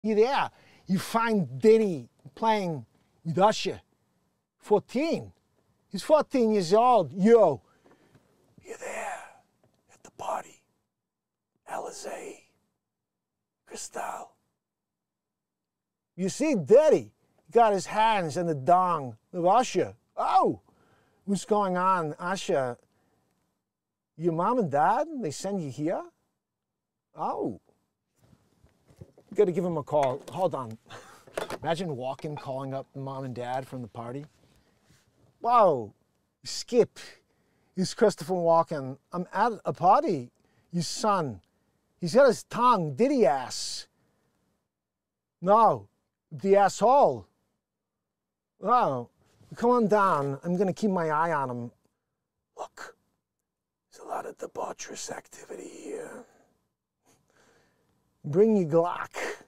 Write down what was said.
You there? You find Diddy playing with Usher. 14. He's 14 years old. Yo, you there at the party? Alizé, Cristal. You see Diddy got his hands in the dong of Usher. Oh, what's going on, Usher? Your mom and dad, they send you here? Oh. You gotta give him a call. Hold on. Imagine Walken calling up mom and dad from the party. Whoa, Skip, it's Christopher Walken. I'm at a party. Your son, he's got his tongue, Diddy ass. No, the asshole. Oh, come on down. I'm gonna keep my eye on him. Look, there's a lot of debaucherous activity here. Bring your Glock.